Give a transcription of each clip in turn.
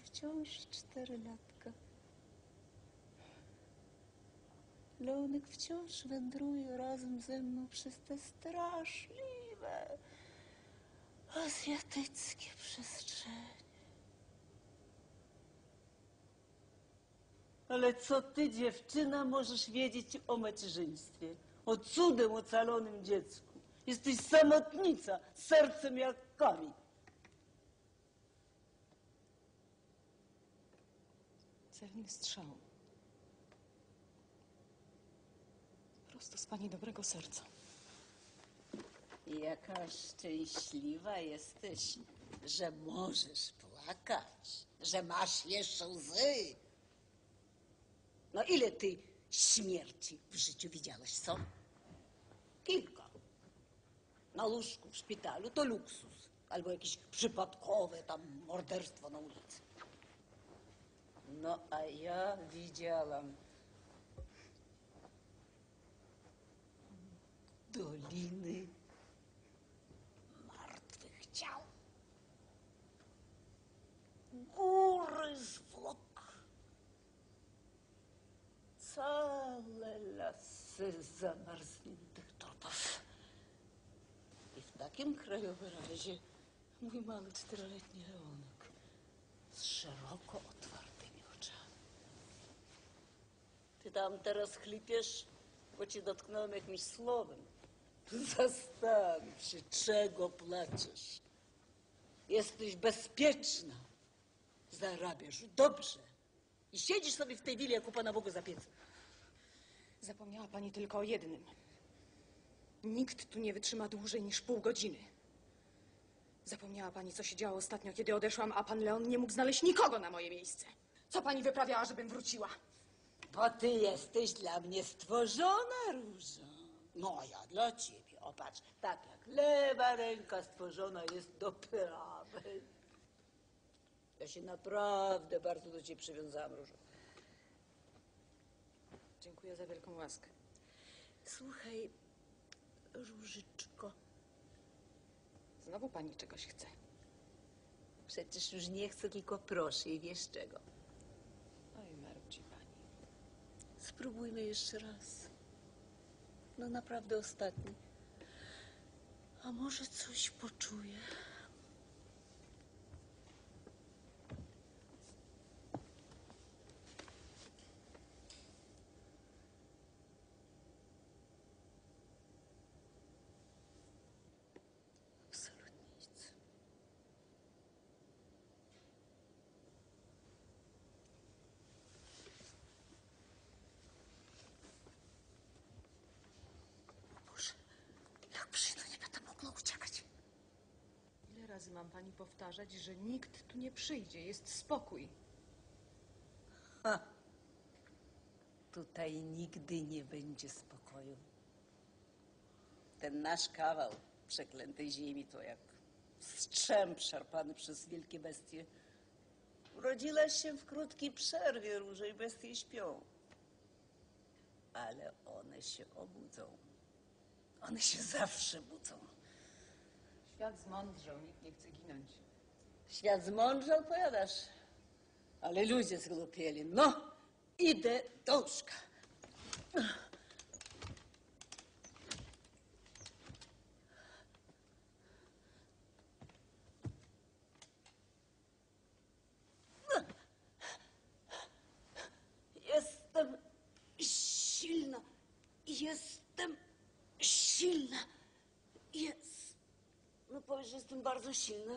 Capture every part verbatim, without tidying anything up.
wciąż czterolatka. Leonek wciąż wędruje razem ze mną przez te straszliwe azjatyckie przestrzenie. Ale co ty, dziewczyna, możesz wiedzieć o macierzyństwie? O cudem ocalonym dziecku. Jesteś samotnica, z sercem jak kamień. Celny strzał. Prosto z pani dobrego serca. Jaka szczęśliwa jesteś, że możesz płakać, że masz jeszcze łzy. No ile ty śmierci w życiu widziałaś, co? Kilka. Na łóżku w szpitalu to luksus. Albo jakieś przypadkowe tam morderstwo na ulicy. No a ja widziałam doliny martwych ciał, góry zwłok, całe lasy zamarzniętych trupów. I w takim krajobrazie mój mały czteroletni Leonek z szeroko otwartymi oczami. Ty tam teraz chlipiesz, bo cię dotknąłem jakimś słowem. Zastanów się, czego płaczesz. Jesteś bezpieczna. Zarabiasz dobrze. I siedzisz sobie w tej willi, jak u Pana Boga za piecem. Zapomniała pani tylko o jednym. Nikt tu nie wytrzyma dłużej niż pół godziny. Zapomniała pani, co się działo ostatnio, kiedy odeszłam, a pan Leon nie mógł znaleźć nikogo na moje miejsce. Co pani wyprawiała, żebym wróciła? Bo ty jesteś dla mnie stworzona, Różo. No, a ja dla ciebie. O, patrz, tak jak lewa ręka stworzona jest do prawej. Ja się naprawdę bardzo do ciebie przywiązałam, Różo. Dziękuję za wielką łaskę. Słuchaj, Różyczko, Znowu pani czegoś chce. przecież już nie chcę, tylko proszę i wiesz czego. Oj, marudzi pani. Spróbujmy jeszcze raz. No naprawdę ostatni. A może coś poczuję? Absolutnie nic. Boże, jak przyjdę, nie będę mogła uciekać. Ile razy mam pani powtarzać, że nikt tu nie przyjdzie, jest spokój. Ha. Tutaj nigdy nie będzie spokoju. Ten nasz kawał przeklętej ziemi to jak strzęp szarpany przez wielkie bestie. Urodziłaś się w krótkiej przerwie, Różo, i bestie śpią. Ale one się obudzą. One się zawsze budzą. Świat zmądrzał, nikt nie chce ginąć. Świat zmądrzał, powiadasz? Ale ludzie zgłupieli. No, idę do łóżka. Jestem silna. Jestem silna. Jest. No powiedz, że jestem bardzo silna.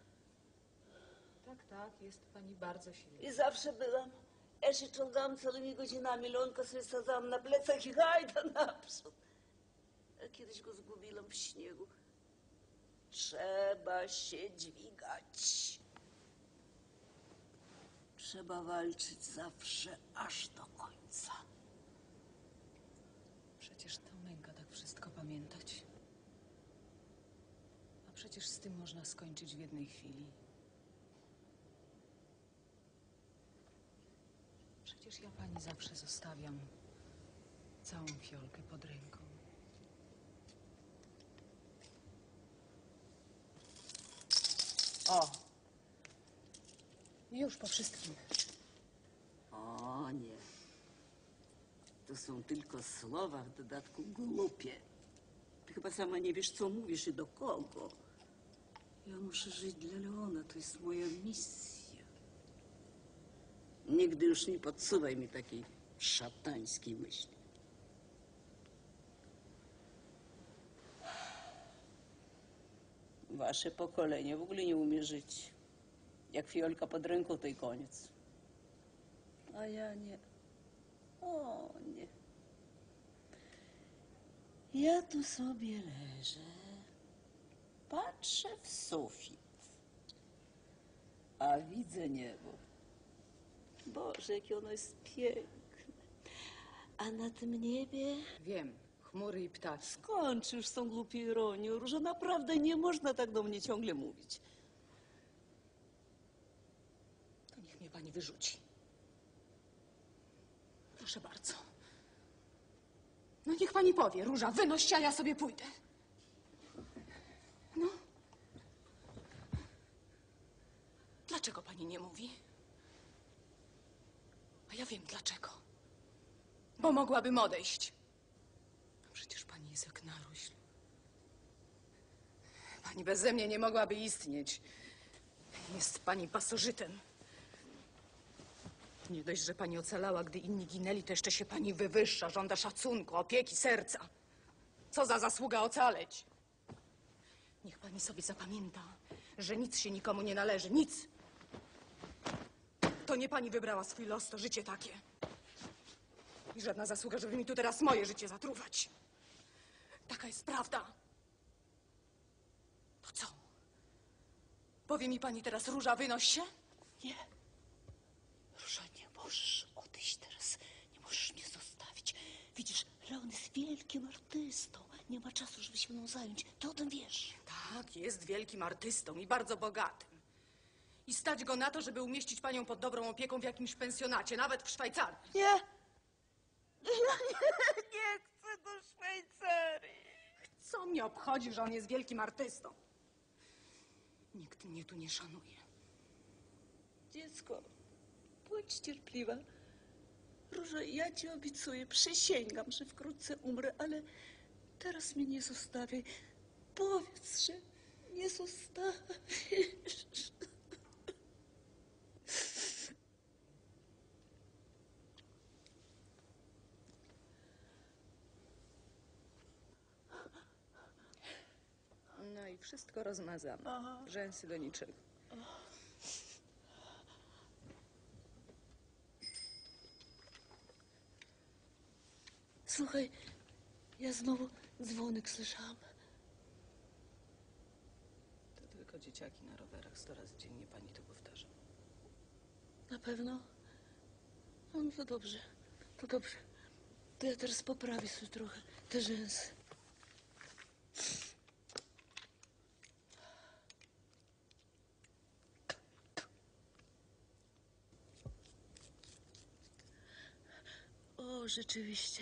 Tak, tak, jest pani bardzo silna. I zawsze byłam. Ja się czołgałam całymi godzinami. Leonka sobie sadzałam na plecach i hajda naprzód. A kiedyś go zgubiłam w śniegu. Trzeba się dźwigać. Trzeba walczyć zawsze aż do końca. Przecież to męka tak wszystko pamiętać. A przecież z tym można skończyć w jednej chwili. Przecież ja pani zawsze zostawiam całą fiolkę pod ręką. O! Już po wszystkim. O nie. To są tylko słowa, w dodatku głupie. Ty chyba sama nie wiesz, co mówisz i do kogo. Ja muszę żyć dla Leona, to jest moja misja. Nigdy już nie podsuwaj mi takiej szatańskiej myśli. Wasze pokolenie w ogóle nie umie żyć. Jak fiolka pod ręką, to i koniec. A ja nie. O nie. Ja tu sobie leżę, patrzę w sufit, a widzę niebo. Boże, jakie ono jest piękne. A na tym niebie... Wiem, chmury i ptaki. Skończ już z tą głupią ironią, Różo, naprawdę nie można tak do mnie ciągle mówić. To niech mnie pani wyrzuci. Proszę bardzo. No niech pani powie, Róża, wynoś się, a ja sobie pójdę. No. Dlaczego pani nie mówi? A ja wiem dlaczego. Bo mogłabym odejść. No przecież pani jest jak narośl. Pani beze mnie nie mogłaby istnieć. Jest pani pasożytem. Nie dość, że pani ocalała, gdy inni ginęli, to jeszcze się pani wywyższa, żąda szacunku, opieki, serca. Co za zasługa ocaleć? Niech pani sobie zapamięta, że nic się nikomu nie należy, nic. To nie pani wybrała swój los, to życie takie. I żadna zasługa, żeby mi tu teraz moje życie zatruwać. Taka jest prawda. To co? Powie mi pani teraz, Róża, wynoś się? Nie. Różo, nie możesz odejść teraz. Nie możesz mnie zostawić. Widzisz, Leon jest wielkim artystą. Nie ma czasu, żeby się mną zająć. Ty o tym wiesz. Tak, jest wielkim artystą i bardzo bogatym. I stać go na to, żeby umieścić panią pod dobrą opieką w jakimś pensjonacie, nawet w Szwajcarii. Nie. Ja nie, nie chcę do Szwajcarii. Co mnie obchodzi, że on jest wielkim artystą? Nikt mnie tu nie szanuje. Dziecko, bądź cierpliwa. Różo, ja ci obiecuję, przysięgam, że wkrótce umrę, ale teraz mnie nie zostawiaj. Powiedz, że nie zostawisz. No i wszystko rozmazane. Aha. Rzęsy do niczego. Słuchaj, ja znowu dzwonek słyszałam. To tylko dzieciaki na rowerach. Sto razy dziennie pani to powtarza. Na pewno? No to dobrze, to dobrze. To ja teraz poprawię sobie trochę te rzęsy. O, rzeczywiście.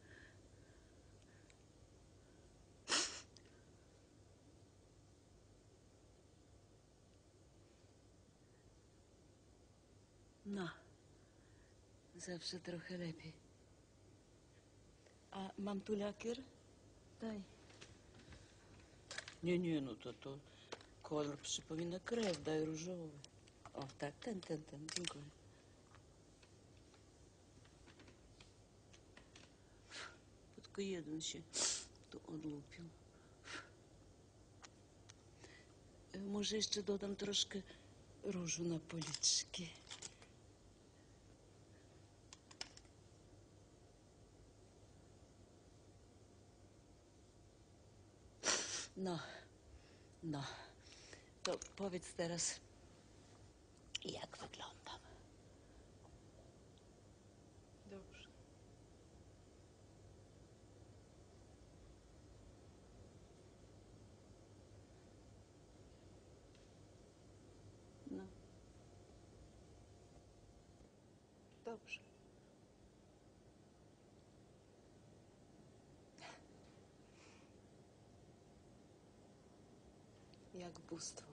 No, zawsze trochę lepiej. A mam tu lakier? Daj. Nie, nie, no to, to kolor przypomina krew, daj różowy. O, tak, ten, ten, ten, dziękuję. Tylko jeden się tu odlupił. Może jeszcze dodam troszkę różu na policzki. No, no, to powiedz teraz, jak wyglądam. Dobrze. No. Dobrze. Jak bóstwo.